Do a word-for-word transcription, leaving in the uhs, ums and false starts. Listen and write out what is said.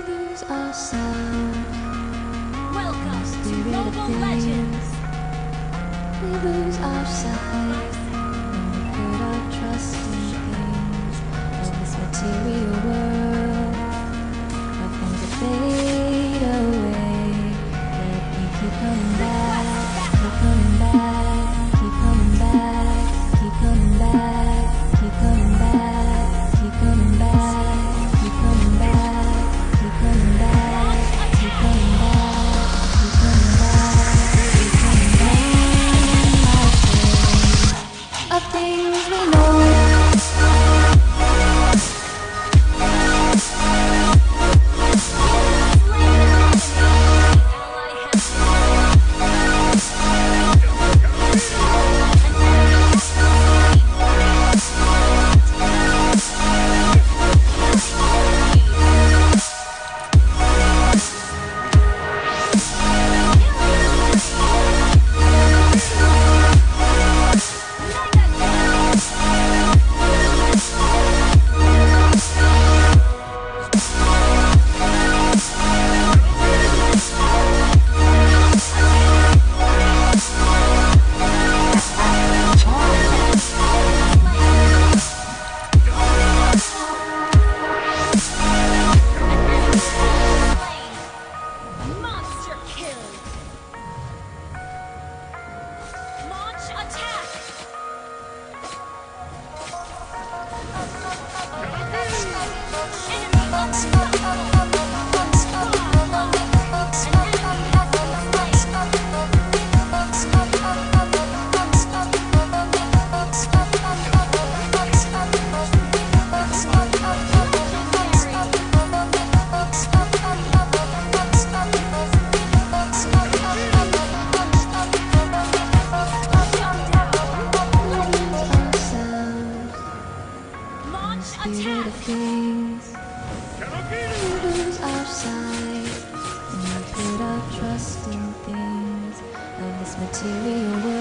lose ourselves. Welcome to Mobile Legends. We lose our sight when we put our trust in things of this material world. Our things that fade away, yet we keep coming back, keep coming back, keep coming back, keep coming back, keep coming back, keep coming back, keep coming back, keep coming back, keep coming back, keep coming back, keep coming back. Of things we know. Spirit of things, we lose our sight when we put our trust in things of this material world.